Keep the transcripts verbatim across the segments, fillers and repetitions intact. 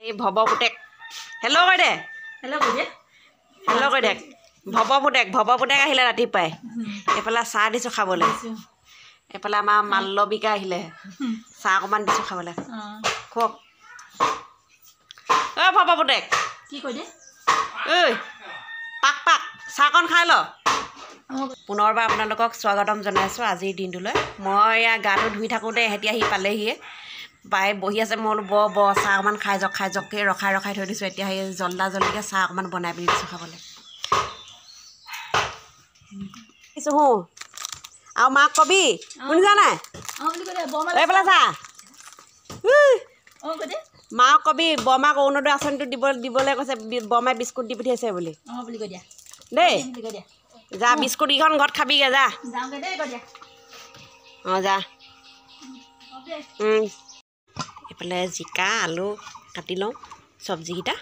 এই ভৱ পুতেক হেল্ল' কৈ দে হেল্ল' কৈ দে হেল্ল' কৈ দে ভৱ পুতেক ভৱ পুতেক আহিলে ৰাতিপুৱাই এইফালে চাহ দিছোঁ খাবলৈ এইফালে আমাৰ মাল্লবিকা আহিলে চাহ অকণমান দিছোঁ খাবলৈ খুৱক ঐ ভৱ পুতেক কি কৈ দে ঐ পাক পাক চাহকণ খাই ল পুনৰবাৰ আপোনালোকক স্বাগতম জনাইছোঁ আজিৰ দিনটোলৈ মই এয়া গাটো ধুই থাকোঁতে এহেঁতি আহি পালেহিয়ে বাই বহি আছে মই বোলো বৰ বৰ চাহ অকণমান খাই যাওক খাই যাওককৈ ৰখাই ৰখাই থৈ দিছোঁ এতিয়া সেই জল্দা জল্দিকৈ চাহ অকণমান বনাই পিনি দিছোঁ খাবলৈ দিছোঁ শোঁ আৰু মাক কবি শুনিছা নাই এইফালে চা মাক কবি বৰমাক অৰুণোদয় আঁচনিটো দিব দিবলৈ কৈছে বৰমাই বিস্কুট দি পঠিয়াইছে বুলি দেই যা বিস্কুটকেইখন ঘৰত খাবিগৈ যা অঁ যা এইফালে জিকা আলু কাটি লওঁ চব্জিকেইটা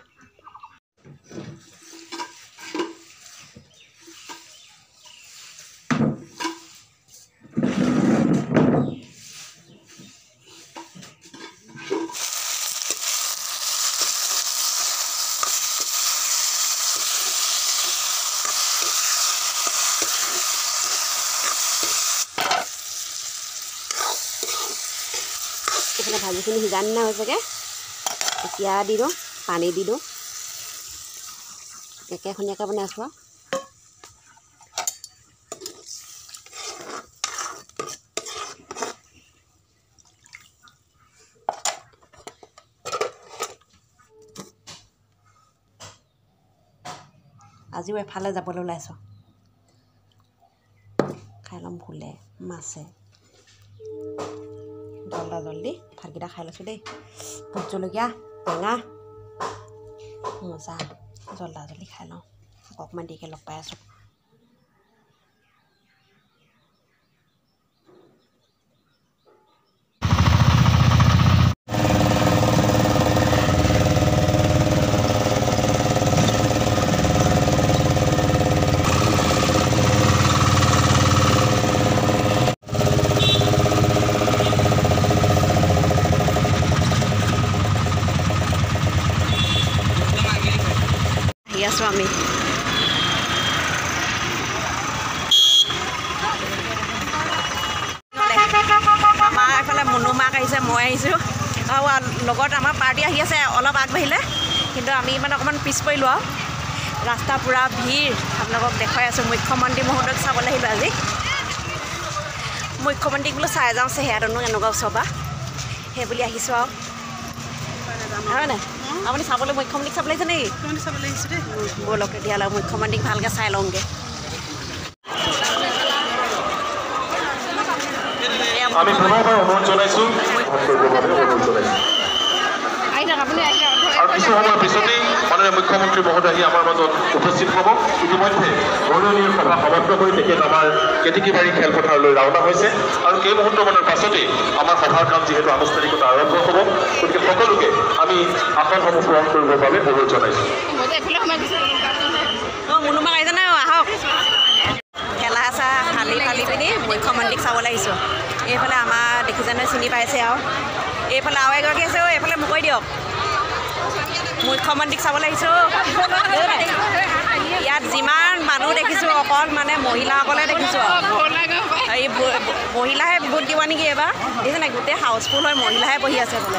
এইফালে ভাজিখিনি সিজা নিচিনা হৈছেগৈ এতিয়া দি দিওঁ পানী দি দিওঁ একেখনীয়াকৈ বনাইছোঁ আৰু আজিও এফালে যাবলৈ ওলাইছোঁ খাই ল'ম ভুলে মাছে জল্দা জল্দি ভাতকেইটা খাই লৈছোঁ দেই ভোট জলকীয়া টেঙা মজা জল্দা জল্দি খাই লওঁ অকণমান দেৰিকৈ লগ পাই আছোঁ আছোঁ আমি আমাৰ এইফালে মুনু মাক আহিছে মই আহিছোঁ আৰু লগত আমাৰ পাৰ্টি আহি আছে অলপ আগবাঢ়িলে কিন্তু আমি মানে অকণমান পিছ পৰিলোঁ আৰু ৰাস্তা পূৰা ভিৰ আপোনালোকক দেখুৱাই আছোঁ মুখ্যমন্ত্ৰী মহোদয়ক চাবলৈ আহিলোঁ আজি মুখ্যমন্ত্ৰীক বোলো চাই যাওঁ চেহেৰাটোনো এনেকুৱা ওচৰৰ পৰা সেই বুলি আহিছোঁ আৰু হয় নাই আপুনি চাবলৈ মুখ্যমন্ত্ৰীক চাবলৈ আহিছে নেকি চাবলৈ আহিছোঁ দেই ব'লক তেতিয়াহ'লে মুখ্যমন্ত্ৰীক ভালকৈ চাই লওঁগৈ আমি পুনৰবাৰ অনুৰোধ জনাইছোঁ আৰু কিছু সময়ৰ পিছতেই মাননীয় মুখ্যমন্ত্ৰী মহোদয় আহি আমাৰ মাজত উপস্থিত হ'ব ইতিমধ্যে বৰণীৰ সভা সমাপ্ত কৰি তেখেত আমাৰ কেতেকীবাৰী খেলপথাৰলৈ ৰাওনা হৈছে আৰু কেইমুহূৰ্তমানৰ পাছতেই আমাৰ সভাৰ কাম যিহেতু আনুষ্ঠানিকতা আৰম্ভ হ'ব গতিকে সকলোকে আমি আসনসমূহ পূৰণ কৰিবৰ বাবে অনুৰোধ জনাইছোঁ মুনুমাক আহিছে নাই আহক ঠেলা চাহ ফালি ফালি পিনি মুখ্যমন্ত্ৰীক চাবলৈ আহিছোঁ এইফালে আমাৰ দেখিছেনে চিনি পাইছে আৰু এইফালে আৰু এগৰাকী আছে এইফালে মুকৰি দিয়ক মুখ্যমন্ত্ৰীক চাবলৈ আহিছোঁ ইয়াত যিমান মানুহ দেখিছোঁ অকল মানে মহিলাসকলে দেখিছোঁ এই মহিলাহে ভোট দিব নেকি এইবাৰ দেখিছে নাই গোটেই হাউচফুল হৈ মহিলাহে বহি আছে বোলে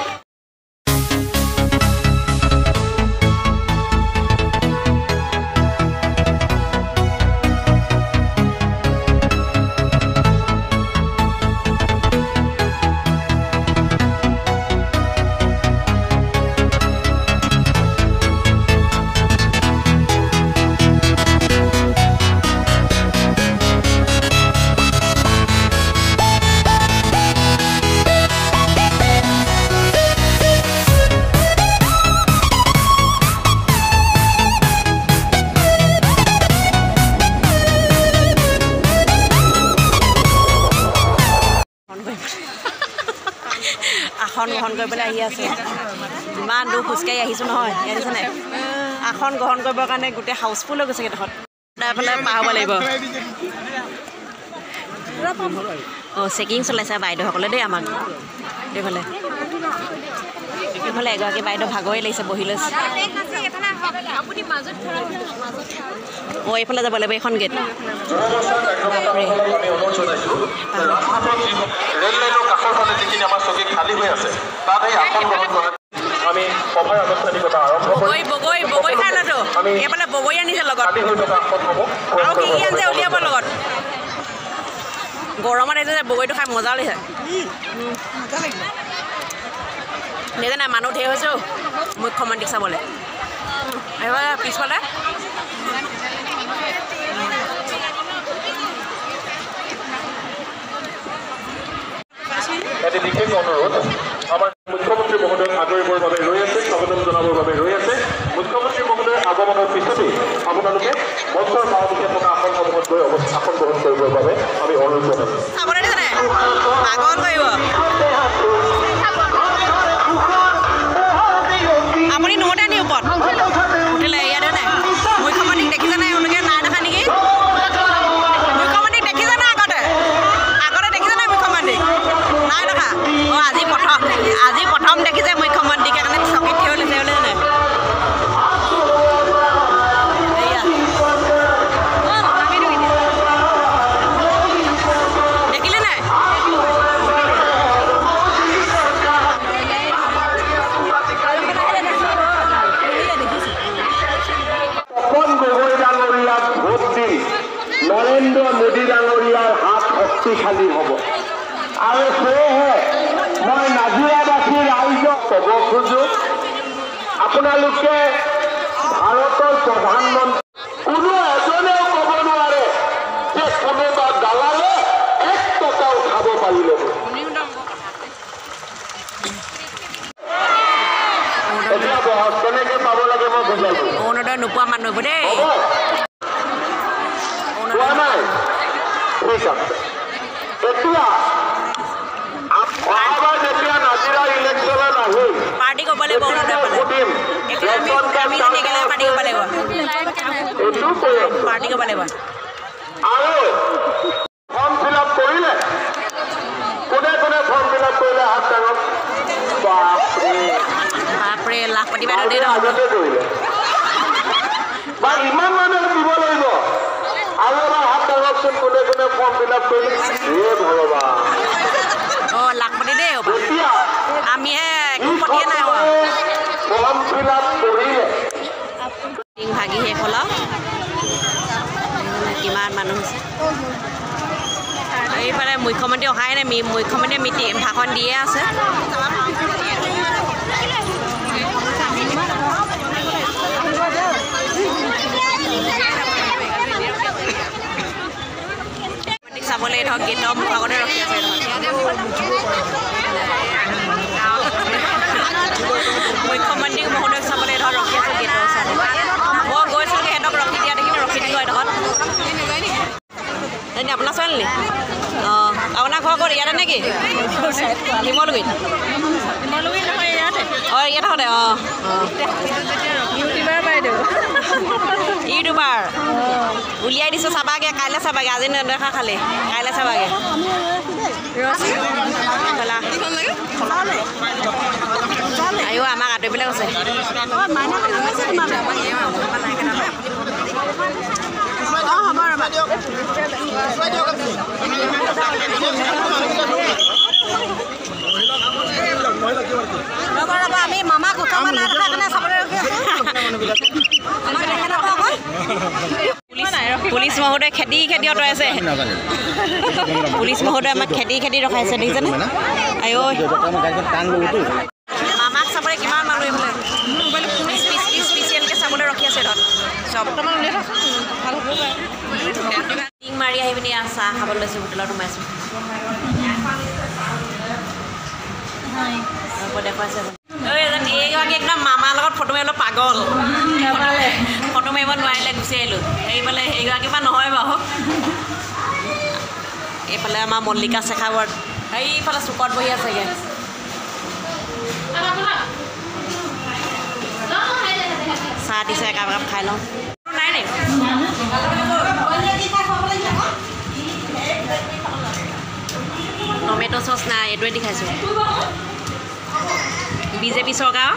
আসন গ্ৰহণ কৰিবলৈ আহি আছে ইমান দূৰ খোজকাঢ়ি আহিছোঁ নহয় দেখিছে নাই আসন গ্ৰহণ কৰিবৰ কাৰণে গোটেই হাউচফুল হৈ গৈছে কেইডোখৰত তাৰফালে পাৰ হ'ব লাগিব অঁ চেকিং চলাইছে বাইদেউসকলে দেই আমাক এইফালে এইফালে এগৰাকী বাইদেউ ভাগৰে লাগিছে বহি লৈছে অঁ এইফালে যাব লাগিব এখন গেট ৰেল লাইনৰ কাষৰ ফালে যিখিনি আমাৰ চকী খালী হৈ আছে তাত এই আসন গ্ৰহণ কৰা আমি সভাৰ আনুষ্ঠানিকতা আৰম্ভ বগৈ বগৈ বগৈ খাই লতো এইফালে বগৈ আনিছে লগত খালী হৈ থকা আসনসমূহ আৰু কি কি আনিছে উলিয়াব লগত গৰমত আহিছে যে বগৈটো খাই মজা লাগিছে নিজে নাই মানুহ ধেৰ হৈছোঁ মুখ্যমন্ত্ৰীক চাবলৈ এইবাৰ পিছফালে এটি বিশেষ অনুৰোধ আমাৰ মুখ্যমন্ত্ৰী মহোদয়ক আদৰিবৰ বাবে ৰৈ আছে স্বাগতম জনাবৰ বাবে ৰৈ আছে মুখ্যমন্ত্ৰী মহোদয়ৰ আগমনৰ পিছতেই আপোনালোকে মঞ্চৰ বাওঁদিশে থকা আসনসমূহত গৈ আসন গ্ৰহণ কৰিবৰ বাবে আমি অনুৰোধ জনাইছোঁ আপুনি নোটে নি ওপৰত উঠিলে ইয়াতে নাই মুখ্যমন্ত্ৰীক দেখিছে নাই এওঁলোকে নাই দেখা নেকি মুখ্যমন্ত্ৰীক দেখিছে নাই আগতে আগতে দেখিছে নাই মুখ্যমন্ত্ৰীক নাই দেখা অঁ আজি প্ৰথম আজি প্ৰথম দেখিছে মুখ্যমন্ত্ৰীক কাৰণে চকীত থিয় লৈছে বোলে নাই দেখিলে নাই নৰেন্দ্ৰ মোদী ডাঙৰীয়াৰ হাত শক্তিশালী হ'ব আৰু সেয়েহে মই নাজিৰাবাসী ৰাইজক ক'ব খোজো আপোনালোকে ভাৰতৰ প্ৰধানমন্ত্ৰী কোনো এজনেও ক'ব নোৱাৰে যে কোনোবা দালালে এক টকাও খাব পাৰিলে এতিয়া বহক কেনেকে পাব লাগে মই বুজালো অৰুণোদয় নোপোৱা মানুহ দেই পোৱা নাই ঠিক আছে এতিয়া অহাবাৰ যেতিয়া নাজিৰা ইলেকশ্যনত আহিম পাৰ্টি কৰিব লাগিব অৰুণোদয় পালে আমি একেলগে পাৰ্টি কৰিব লাগিব এইটো কৈ আছো পাৰ্টি কৰিব লাগিব আৰু ফৰ্ম ফিল আপ কৰিলে কোনে কোনে ফৰ্ম ফিল আপ কৰিলে হাত ডাঙৰ বাপৰে বাপৰে লাখপতি বাইদেউ দেই আগতে কৰিলে বা ইমান মানুহে দিব লাগিব আৰু এবাৰ হাত ডাঙৰকচোন কোনে কোনে ফৰ্ম ফিল আপ কৰিলে হে ভগৱান অঁ লাখপতি দেই এতিয়া আমিহে একো পতিয়ে নাই হোৱা ফৰ্ম ফিল আপ কৰিলে টিং ভাগি শেষ হ'ল কিমান মানুহ হৈছে এইফালে মুখ্যমন্ত্ৰী অহাই নাই মুখ্যমন্ত্ৰীয়ে মিটিং ভাষণ দিয়ে আছে চাবলৈ ধৰক গেটৰ মুখতে ৰখি আছে মুখ্যমন্ত্ৰী মহোদয়ক চাবলৈ ধৰক ৰখি আছে গেটৰ ওচৰতে মই গৈছোঁ সিহঁতক ৰখি দিয়া দেখি ৰখি দিলোঁ এডোখৰত এনে আপোনাৰ ছোৱালী অঁ আপোনাৰ ঘৰ ক'ত ইয়াতে নেকি শিমলুগুৰিত অঁ ইয়াতে হ'লে অঁ ইউটিউবাৰ বাইদেউ ইউটিউবাৰ উলিয়াই দিছোঁ চাবাগে কাইলৈ চাবাগে আজি নেদেখা খালি কাইলৈ চাবাগে আয়ো আমাক আঁতৰিবলৈ কৈছে আমি মামাক উঠাব নাই দেখা কাৰণে চাবলৈ ৰখি পুলিচ মহোদয় খেদি খেদি অঁতৰাইছে পুলিচ মহোদয় আমাক খেদি খেদি ৰখাইছে দেখিছেনে আয়ো মামাক চাবলৈ কিমান মানুহ এইফালে স্পেচিয়েলকৈ চাবলৈ ৰখি আছে ধৰ চব টিং মাৰি আহি পিনি চাহ খাবলৈ লৈছোঁ হোটেলত সোমাইছোঁ দেখুৱাইছে এইগৰাকী একদম মামাৰ লগত ফটো মাৰিবলৈ পাগল ফটো মাৰিব নোৱাৰিলে গুচি আহিলোঁ এইফালে সেইগৰাকী পৰা নহয় বাৰু এইফালে আমাৰ মল্লিকা শেখাৱত এইফালে চুকত বহি আছেগৈ চাহ দিছে একাপ একাপ খাই লওঁ নাই নে টমেটো চচ নাই এইটোৱে দি খাইছোঁ বিজেপি চৰকাৰ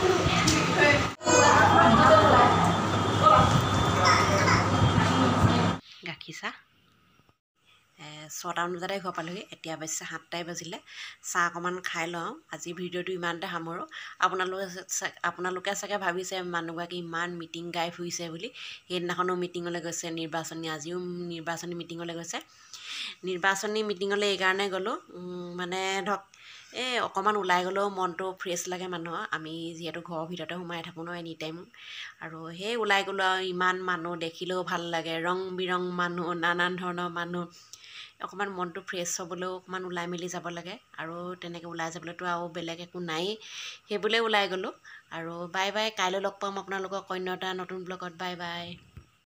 গাখীৰ চাহ ছটামান বজাতে ঘৰ পালোহি এতিয়া বাজিছে সাতটাই বাজিলে চাহ অকণমান খাই লওঁ আজি ভিডিঅ'টো ইমানতে সামৰোঁ আপোনালোকে আপোনালোকে চাগে ভাবিছে মানুহগৰাকী ইমান মিটিং গাই ফুৰিছে বুলি সেইদিনাখনো মিটিঙলৈ গৈছে নিৰ্বাচনী আজিও নিৰ্বাচনী মিটিঙলৈ গৈছে নিৰ্বাচনী মিটিঙলৈ এইকাৰণে গ'লোঁ মানে ধৰক এই অকণমান ওলাই গ'লেও মনটো ফ্ৰেছ লাগে মানুহৰ আমি যিহেতু ঘৰৰ ভিতৰতে সোমাই থাকোঁ ন এনি টাইম আৰু সেই ওলাই গ'লোঁ আৰু ইমান মানুহ দেখিলেও ভাল লাগে ৰং বিৰং মানুহ নানান ধৰণৰ মানুহ অকণমান মনটো ফ্ৰেছ হ'বলৈও অকণমান ওলাই মেলি যাব লাগে আৰু তেনেকৈ ওলাই যাবলৈতো আৰু বেলেগ একো নায়েই সেইবুলিয়ে ওলাই গ'লোঁ আৰু বাই বাই কাইলৈ লগ পাম আপোনালোকক অন্য এটা নতুন ব্লগত বাই বাই